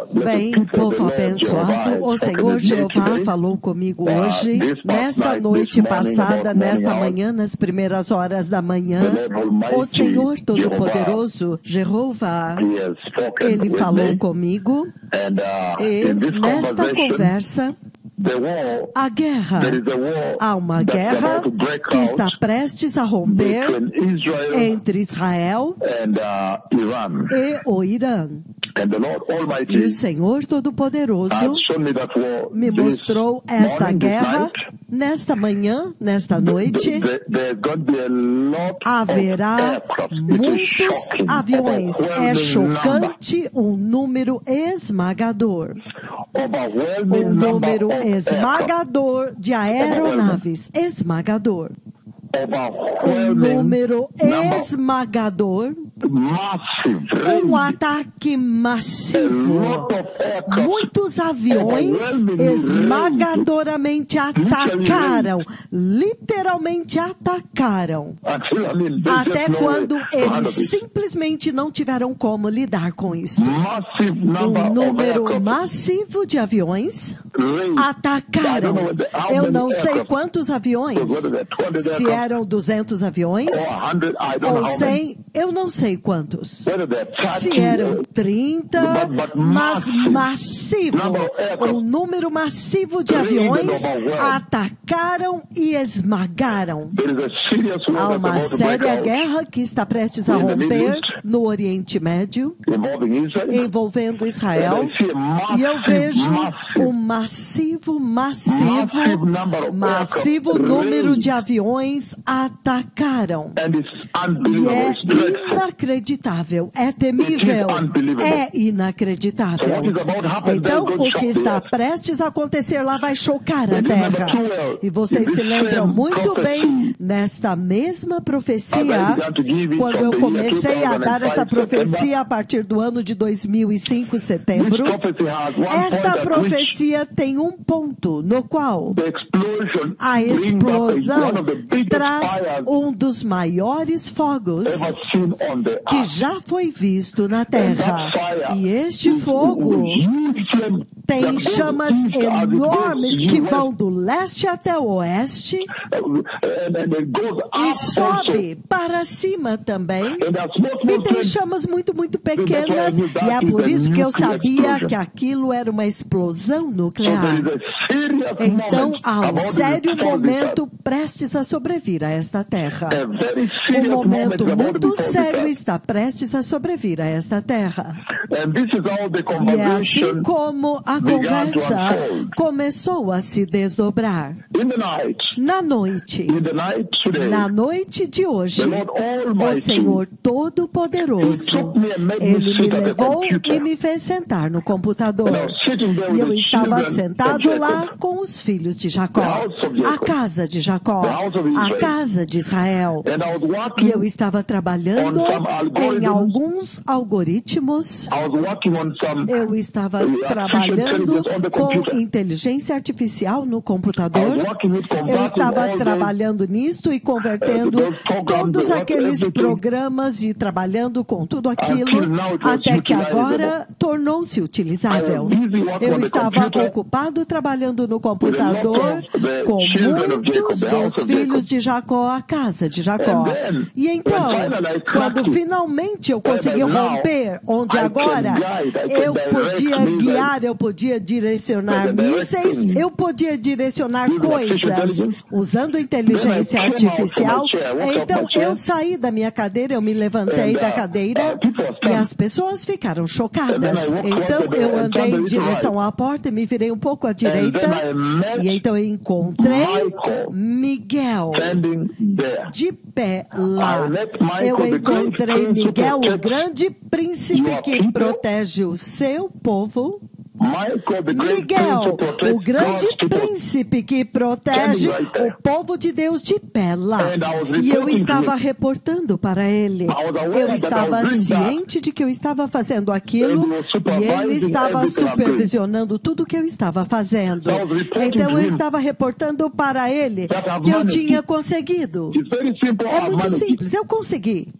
Bem, povo abençoado, o Senhor Jeová falou comigo hoje, nesta noite passada, nesta manhã, nas primeiras horas da manhã. O Senhor Todo-Poderoso, Jeová, Ele falou comigo e nesta conversa, a guerra, há uma guerra que está prestes a romper entre Israel e o Irã. E o Senhor Todo-Poderoso me mostrou esta guerra. Nesta manhã, nesta noite, haverá muitos aviões. É chocante, um número esmagador. Um número esmagador de aeronaves. Esmagador. Um número esmagador. Um ataque massivo. Muitos aviões esmagadoramente atacaram. Literalmente atacaram. Até quando eles simplesmente não tiveram como lidar com isso. Um número massivo de aviões atacaram. Eu não sei quantos aviões. Se eram 200 aviões ou 100, eu não sei quantos. Se eram 30, mas massivo, um número massivo de aviões atacaram e esmagaram. Há uma séria guerra que está prestes a romper no Oriente Médio, envolvendo Israel, e eu vejo um massivo número de aviões atacaram. E é inacreditável, é temível, é inacreditável. Então, o que está prestes a acontecer lá vai chocar a terra. E vocês se lembram muito bem, nesta mesma profecia, quando eu comecei a dar esta profecia a partir do ano de 2005, setembro, esta profecia tem um ponto no qual a explosão traz um dos maiores fogos que já foi visto na Terra. E este fogo tem chamas enormes que vão do leste até o oeste e sobe para cima também. E tem chamas muito pequenas. E é por isso que eu sabia que aquilo era uma explosão nuclear. Então, há um sério momento prestes a sobrevir a esta terra. Um momento muito sério está prestes a sobrevir a esta terra. E é assim como a conversa começou a se desdobrar. Na noite de hoje, o Senhor Todo-Poderoso, Ele me levou e me fez sentar no computador. E eu estava sentado lá com os filhos de Jacó, a casa de Jacó, a casa de Israel. E eu estava trabalhando em alguns algoritmos. Eu estava trabalhando com inteligência artificial no computador. Eu estava trabalhando nisto e convertendo todos aqueles programas e trabalhando com tudo aquilo, até que agora tornou-se utilizável. Eu estava ocupado trabalhando no computador com muitos dos filhos de Jacó, a casa de Jacó. E então, quando finalmente eu consegui romper, onde agora eu podia guiar, eu podia direcionar mísseis, eu podia direcionar coisas usando inteligência artificial, então eu saí da minha cadeira, eu me levantei da cadeira e as pessoas ficaram chocadas. Então eu andei em direção à porta e me virei um pouco à direita e então eu encontrei Miguel de pé lá. Eu encontrei Miguel, o grande príncipe que protege o seu povo. Miguel, o grande príncipe que protege o povo de Deus de pé lá. E eu estava reportando para ele. Eu estava ciente de que eu estava fazendo aquilo e ele estava supervisionando tudo que eu estava fazendo. Então eu estava reportando para ele que eu tinha conseguido. É muito simples, eu consegui.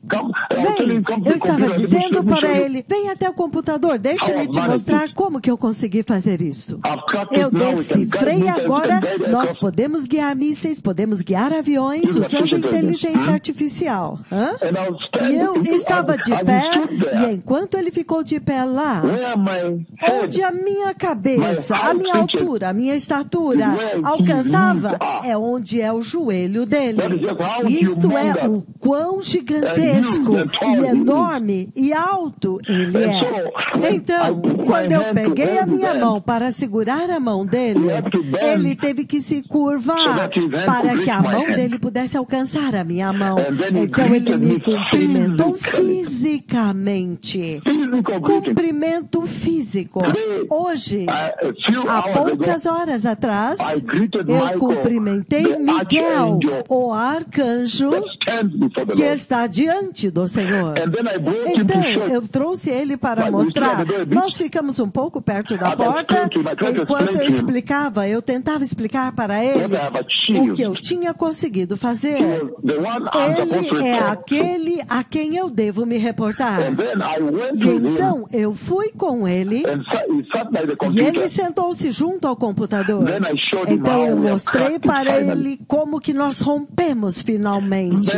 Vem, eu estava dizendo para ele, vem até o computador, deixa-me te mostrar como que eu consegui fazer isso. Eu decifrei agora, nós podemos guiar mísseis, podemos guiar aviões usando inteligência artificial. E eu estava de pé, e enquanto ele ficou de pé lá, onde a minha cabeça, a minha altura, a minha estatura alcançava, é onde é o joelho dele. Isto é o quão gigantesco e enorme e alto ele é. Então, quando eu peguei a minha mão para segurar a mão dele, ele teve que se curvar para que a mão dele pudesse alcançar a minha mão. Então ele me cumprimentou fisicamente. Cumprimento físico. Hoje, há poucas horas atrás, eu cumprimentei Miguel, o arcanjo que está diante do Senhor. Então, eu trouxe ele para mostrar. Nós ficamos um pouco perto da porta. Enquanto eu explicava, eu tentava explicar para ele o que eu tinha conseguido fazer. Ele é aquele a quem eu devo me reportar. E então, eu fui com ele e ele sentou-se junto ao computador. Então, eu mostrei para ele como que nós rompemos finalmente.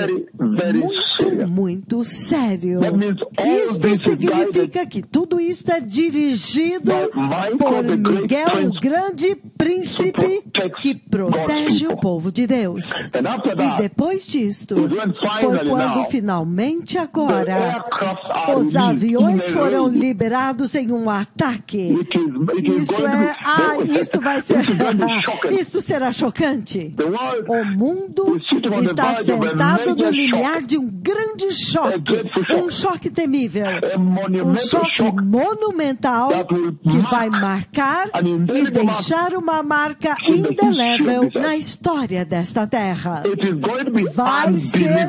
Muito sério. Isto significa que tudo isto é dirigido por Miguel, o grande príncipe que protege o povo de Deus. E depois disto, foi quando finalmente agora os aviões foram liberados em um ataque. Isto vai ser, isto será chocante. O mundo está sentado no limiar de um grande choque, um choque temível, um choque monumental que vai marcar e deixar uma marca indelével na história desta terra. Vai ser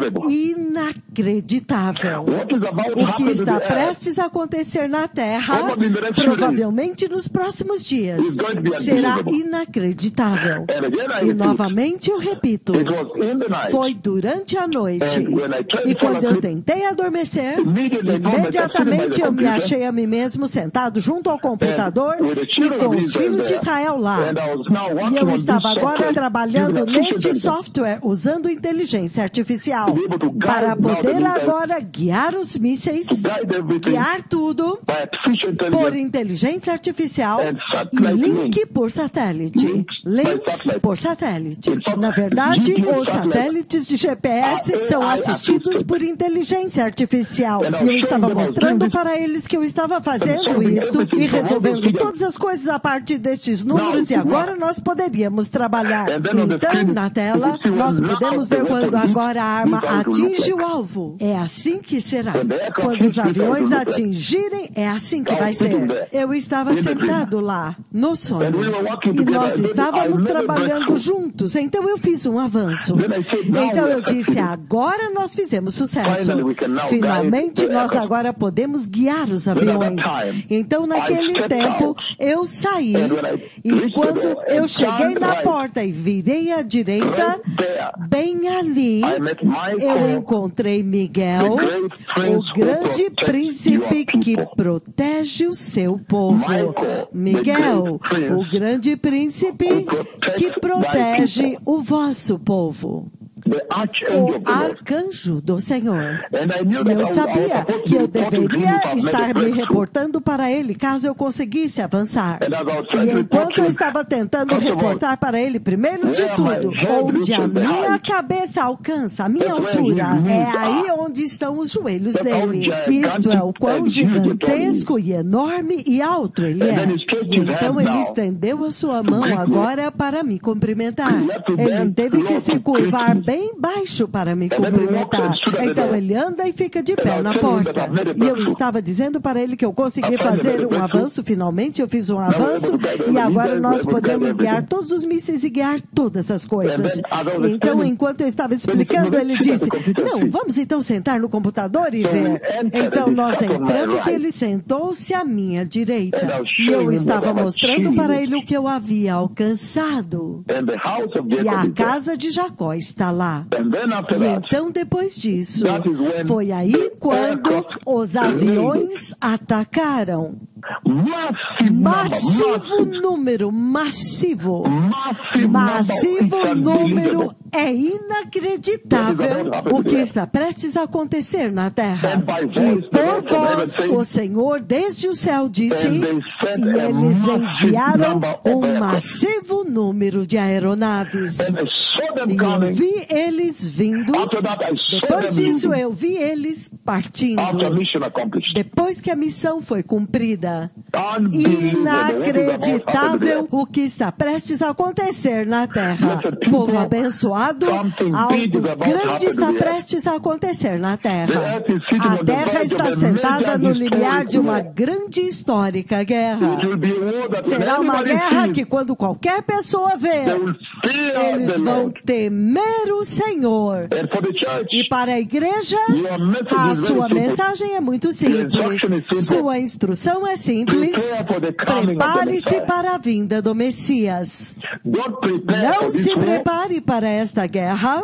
inacreditável. O que está prestes a acontecer na Terra, provavelmente nos próximos dias, será inacreditável. E novamente eu repito, foi durante a noite. E quando eu tentei adormecer, imediatamente eu me achei a mim mesmo sentado junto ao computador e com os filhos de Israel lá. E eu estava agora trabalhando neste software usando inteligência artificial para poder agora guiar os mísseis, guiar tudo por inteligência artificial e link por satélite. Links por satélite. Na verdade, os satélites de GPS são assistidos por inteligência artificial. E eu estava mostrando para eles que eu estava fazendo isso e resolvendo todas as coisas a partir destes números e agora nós poderíamos trabalhar. Então, na tela, nós podemos ver quando agora a arma atinge o alvo. É assim que será. Quando os aviões atingirem, é assim que vai ser. Eu estava sentado lá, no sonho, e nós estávamos trabalhando juntos. Então eu fiz um avanço. Então eu disse, agora nós fizemos sucesso. Finalmente nós agora podemos guiar os aviões. Então naquele tempo eu saí e quando eu cheguei na porta e virei à direita, bem ali eu encontrei Miguel, o grande príncipe que protege o seu povo. Miguel, o grande príncipe que protege o vosso povo. O arcanjo do Senhor. E eu sabia que eu deveria estar me reportando para ele caso eu conseguisse avançar. E enquanto eu estava tentando reportar para ele, primeiro de tudo, onde a minha cabeça alcança, a minha altura, é aí onde estão os joelhos dele. Isto é o quão gigantesco e enorme e alto ele é. E então ele estendeu a sua mão agora para me cumprimentar. Ele teve que se curvar bem baixo para me cumprimentar. Então ele anda e fica de pé na porta. E eu estava dizendo para ele que eu consegui fazer um avanço. Finalmente eu fiz um avanço e agora nós podemos guiar todos os mísseis e guiar todas as coisas. Então, enquanto eu estava explicando, ele disse, não, vamos então sentar no computador e ver. Então nós entramos e ele sentou-se à minha direita. E eu estava mostrando para ele o que eu havia alcançado. E a casa de Jacó está lá. lá. E então, depois disso, foi aí quando os aviões atacaram. Massivo número número. É inacreditável o que está prestes a acontecer na Terra. E por vós, o Senhor desde o céu disse, e eles enviaram um massivo número de aeronaves. E eu vi eles vindo. Depois disso, eu vi eles partindo. Depois que a missão foi cumprida. Inacreditável o que está prestes a acontecer na Terra. Povo abençoado, algo grande está prestes a acontecer na Terra. A Terra está sentada no limiar de uma grande e histórica guerra. Será uma guerra que quando qualquer pessoa ver, eles vão temer o Senhor. E para a igreja, a sua mensagem é muito simples. Sua instrução é simples. Prepare-se para a vinda do Messias. Não se prepare para esta guerra.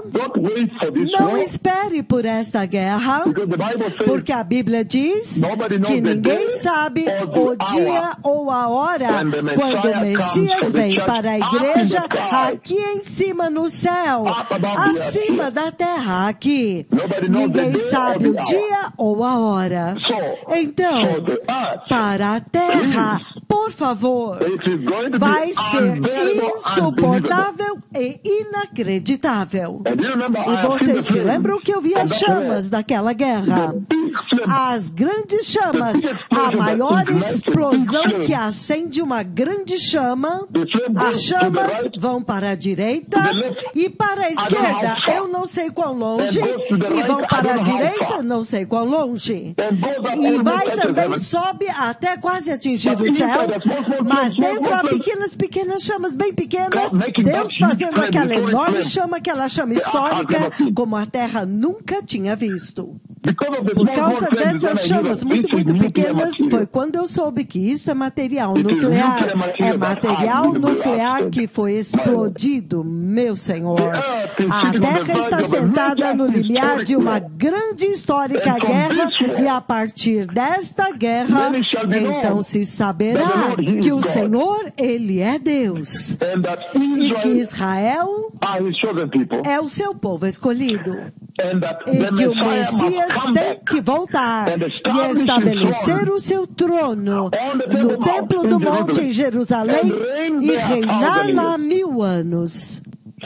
Não espere por esta guerra. Porque a Bíblia diz que ninguém sabe o dia ou a hora quando o Messias vem para a igreja aqui em cima no céu, acima da terra aqui. Ninguém sabe o dia ou a hora. Então, para a terra, por favor, vai ser insuportável e inacreditável. E vocês se lembram que eu vi as chamas daquela guerra? As grandes chamas, a maior explosão que acende uma grande chama. As chamas vão para a direita e para a esquerda, eu não sei quão longe, e vão para a direita, não sei quão longe. E vai também, sobe até quase atingir o céu, mas dentro há pequenas chamas, bem pequenas, Deus fazendo aquela enorme chama, aquela chama histórica, como a Terra nunca tinha visto. Por causa dessas chamas muito pequenas, foi quando eu soube que isso é material nuclear. É material nuclear que foi explodido, meu Senhor. A Terra está sentada no limiar de uma grande histórica guerra, e a partir desta guerra, então se saberá que o Senhor, Ele é Deus. E que Israel é o seu povo escolhido. E que o Messias tem que voltar e estabelecer o seu trono no templo do monte em Jerusalém e reinar lá 1000 anos.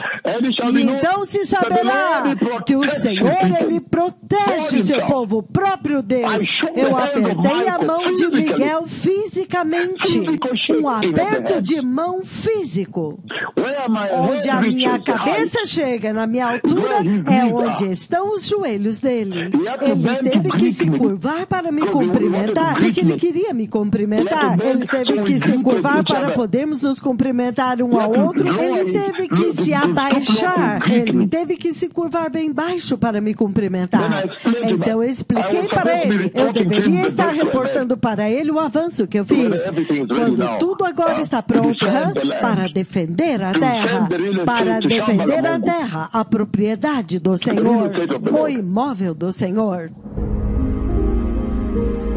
E então se saberá que o Senhor, Ele protege o seu povo, o próprio Deus. Eu apertei a mão de Miguel fisicamente, um aperto de mão físico. Onde a minha cabeça chega, na minha altura, é onde estão os joelhos dele. Ele teve que se curvar para me cumprimentar, porque ele queria me cumprimentar. Ele teve que se curvar para podermos nos cumprimentar um ao outro. Ele teve que se abaixar. Ele teve que se curvar bem baixo para me cumprimentar. Então eu expliquei para ele. Eu deveria estar reportando para ele o avanço que eu fiz. Quando tudo agora está pronto para defender a terra, a propriedade do Senhor, o imóvel do Senhor.